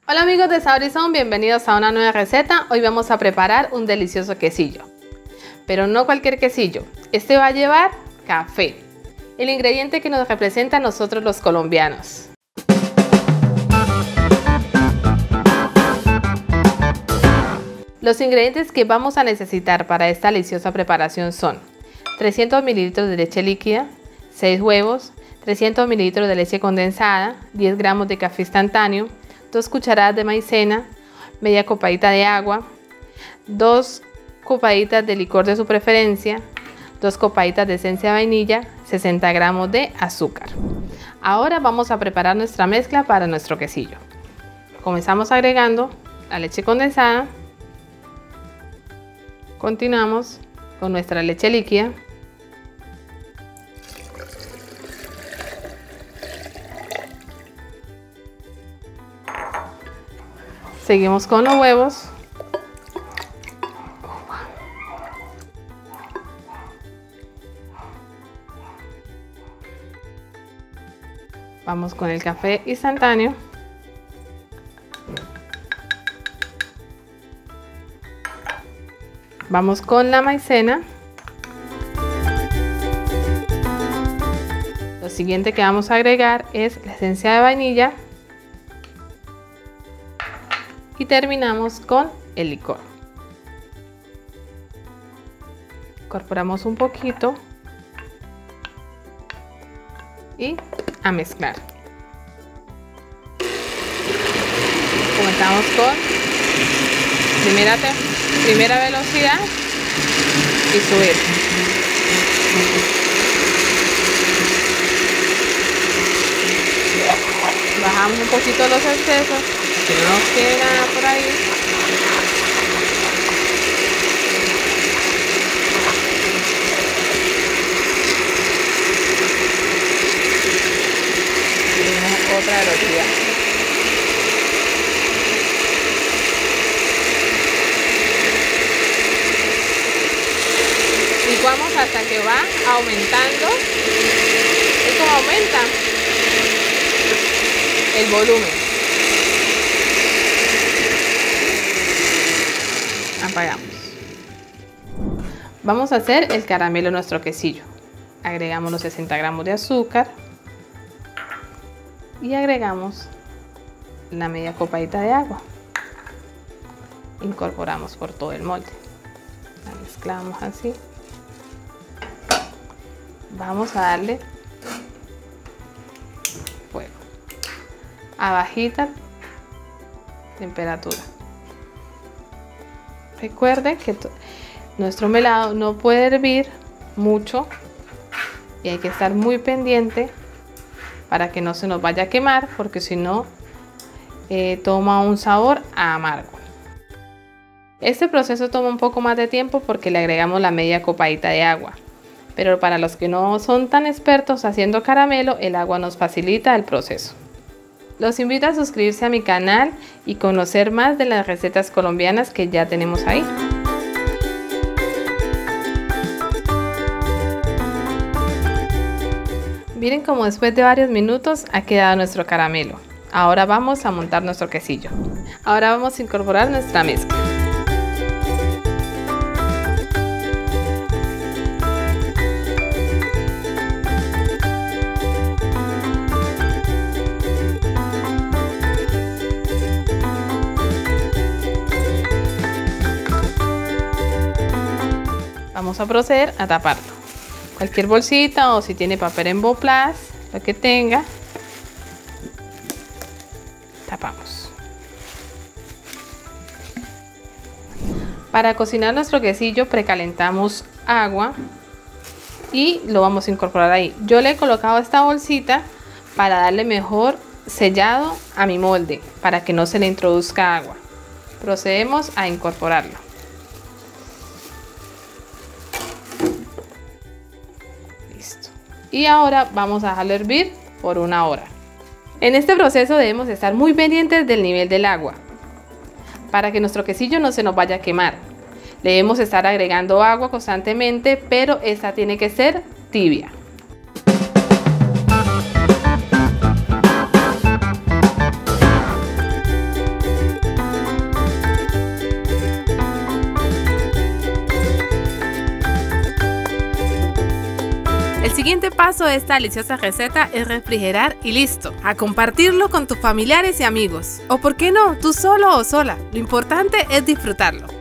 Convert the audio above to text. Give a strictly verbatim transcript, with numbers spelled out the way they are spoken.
Hola amigos de Sabrison, bienvenidos a una nueva receta. Hoy vamos a preparar un delicioso quesillo, pero no cualquier quesillo. Este va a llevar café, el ingrediente que nos representa a nosotros los colombianos. Los ingredientes que vamos a necesitar para esta deliciosa preparación son trescientos mililitros de leche líquida, seis huevos, trescientos mililitros de leche condensada, diez gramos de café instantáneo, dos cucharadas de maicena, media copadita de agua, dos copaditas de licor de su preferencia, dos copaditas de esencia de vainilla, sesenta gramos de azúcar. Ahora vamos a preparar nuestra mezcla para nuestro quesillo. Comenzamos agregando la leche condensada, continuamos con nuestra leche líquida, seguimos con los huevos, vamos con el café instantáneo, vamos con la maicena. Lo siguiente que vamos a agregar es la esencia de vainilla. Y terminamos con el licor. Incorporamos un poquito y a mezclar. Comenzamos con primera, primera velocidad y subir. Bajamos un poquito los excesos, que no nos quede nada por ahí. Y otra velocidad. Licuamos hasta que va aumentando. ¿Y cómo aumenta? El volumen. Apagamos. Vamos a hacer el caramelo de nuestro quesillo. Agregamos los sesenta gramos de azúcar y agregamos la media copadita de agua. Incorporamos por todo el molde. La mezclamos así. Vamos a darle fuego a bajita temperatura. Recuerde que nuestro melado no puede hervir mucho y hay que estar muy pendiente para que no se nos vaya a quemar, porque si no eh, toma un sabor amargo. Este proceso toma un poco más de tiempo porque le agregamos la media copadita de agua, pero para los que no son tan expertos haciendo caramelo, el agua nos facilita el proceso. Los invito a suscribirse a mi canal y conocer más de las recetas colombianas que ya tenemos ahí. Miren cómo después de varios minutos ha quedado nuestro caramelo. Ahora vamos a montar nuestro quesillo. Ahora vamos a incorporar nuestra mezcla. Vamos a proceder a taparlo. Cualquier bolsita o si tiene papel Emboplast, lo que tenga, tapamos. Para cocinar nuestro quesillo precalentamos agua y lo vamos a incorporar ahí. Yo le he colocado esta bolsita para darle mejor sellado a mi molde, para que no se le introduzca agua. Procedemos a incorporarlo. Y ahora vamos a dejarlo hervir por una hora. En este proceso debemos estar muy pendientes del nivel del agua para que nuestro quesillo no se nos vaya a quemar. Debemos estar agregando agua constantemente, pero esta tiene que ser tibia. El siguiente paso de esta deliciosa receta es refrigerar y listo, a compartirlo con tus familiares y amigos. O por qué no, tú solo o sola, lo importante es disfrutarlo.